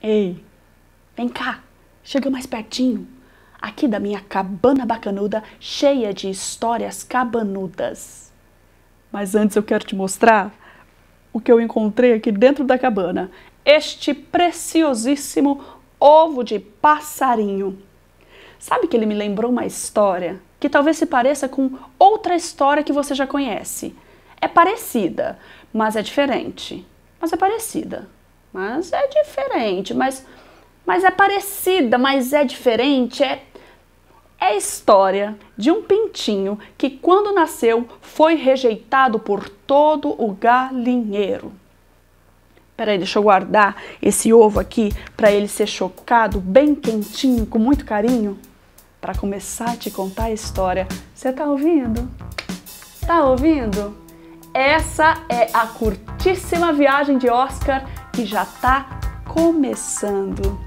Ei, vem cá, chega mais pertinho. Aqui da minha cabana bacanuda, cheia de histórias cabanudas. Mas antes eu quero te mostrar o que eu encontrei aqui dentro da cabana. Este preciosíssimo ovo de passarinho. Sabe que ele me lembrou uma história que talvez se pareça com outra história que você já conhece. É parecida, mas é diferente. Mas é parecida, mas é diferente. Mas é parecida, mas é diferente. É a história de um pintinho que, quando nasceu, foi rejeitado por todo o galinheiro. Peraí, deixa eu guardar esse ovo aqui para ele ser chocado, bem quentinho, com muito carinho, para começar a te contar a história. Você tá ouvindo? Tá ouvindo? Essa é a curtíssima viagem de Oscar que já tá começando.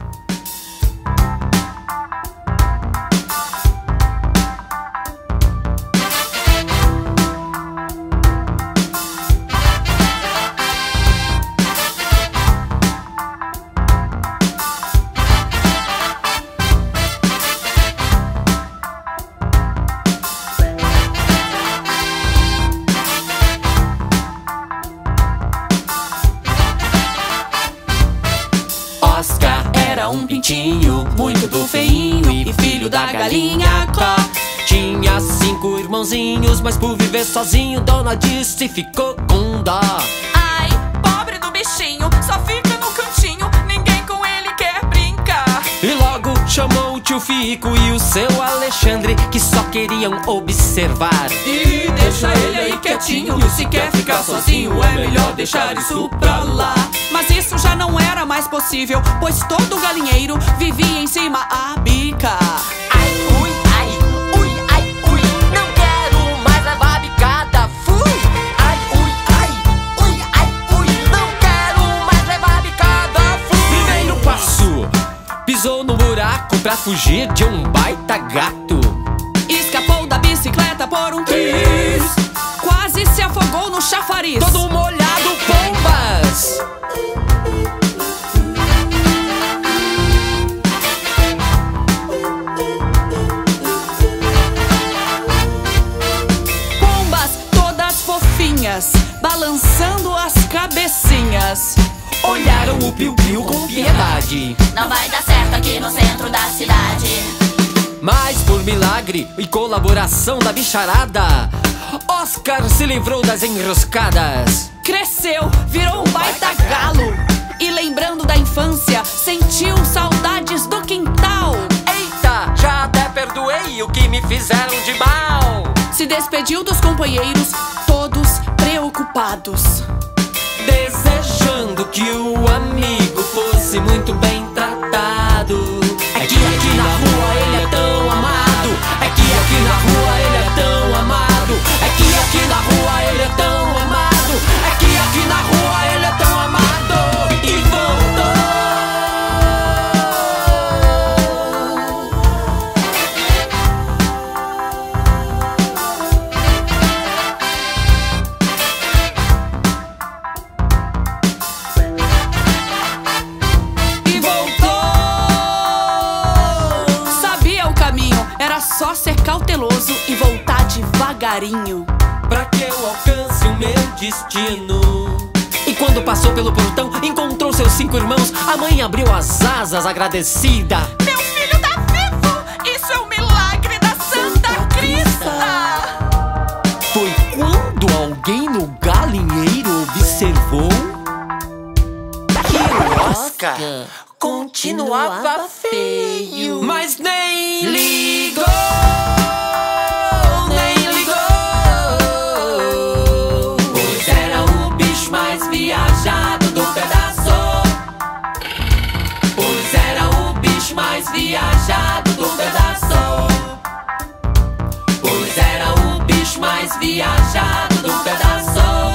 Oscar era um pintinho muito feinho e filho da galinha Có. Tinha 5 irmãozinhos, mas por viver sozinho, dona disse ficou com dó. Ai, pobre do bichinho, só fica no cantinho, ninguém com ele quer brincar. E logo chamou o tio Fico e o seu Alexandre, que só queriam observar. E deixa ele aí quietinho, se quer ficar sozinho, é melhor deixar isso pra lá. Mas isso já não era mais possível, pois todo galinheiro vivia em cima a bica. Ai, ui, ai, ui, ai, ui, não quero mais levar bicada, fui. Ai, ui, ai, ui, ai, ui, não quero mais levar bicada, fui. Primeiro passo, pisou no buraco pra fugir de um baita gato. Escapou da bicicleta por um triz, quase se afogou no chafariz. Todo molhado, pombas. Balançando as cabecinhas, olharam o piu-piu com piedade. Não vai dar certo aqui no centro da cidade. Mas por milagre e colaboração da bicharada, Oscar se livrou das enroscadas. Cresceu, virou um baita galo. E lembrando da infância, sentiu saudades do quintal. Eita, já até perdoei o que me fizeram de mal. Se despediu dos companheiros, todos preocupados, desejando que o amigo fosse muito bem tratado. É que aqui na rua ele é tão amado. É que aqui na rua ele é tão amado. É que aqui na rua ele é tão amado. É que aqui na rua ele é tão amado. E voltou. só ser cauteloso e voltar devagarinho, pra que eu alcance o meu destino. E quando passou pelo portão, encontrou seus 5 irmãos. A mãe abriu as asas agradecida. Meu filho tá vivo! Isso é um milagre da Santa Crista! Foi quando alguém no galinheiro observou que o Oscar continuava feio, mas nem ligou. Nem ligou. Pois era o bicho mais viajado do pedaço. Pois era o bicho mais viajado do pedaço. Pois era o bicho mais viajado do pedaço.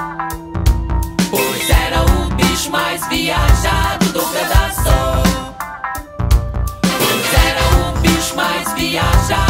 Pois era o bicho mais viajado do pedaço. Pois era o bicho mais viajado.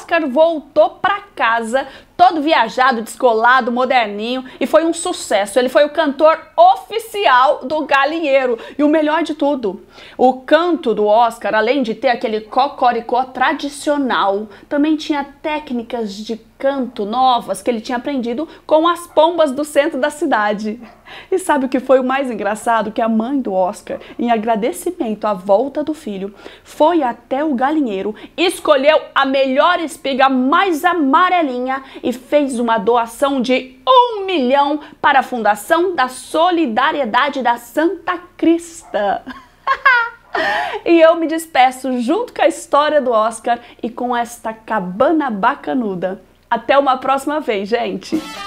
Oscar voltou para casa todo viajado, descolado, moderninho, e foi um sucesso. Ele foi o cantor oficial do Galinheiro. E o melhor de tudo, o canto do Oscar, além de ter aquele cocoricó tradicional, também tinha técnicas de canto novas que ele tinha aprendido com as pombas do centro da cidade. E sabe o que foi o mais engraçado? Que a mãe do Oscar, em agradecimento à volta do filho, foi até o galinheiro, escolheu a melhor espiga mais amarelinha e fez uma doação de 1 milhão para a Fundação da Solidariedade da Santa Crista. E eu me despeço junto com a história do Oscar e com esta cabana bacanuda. Até uma próxima vez, gente!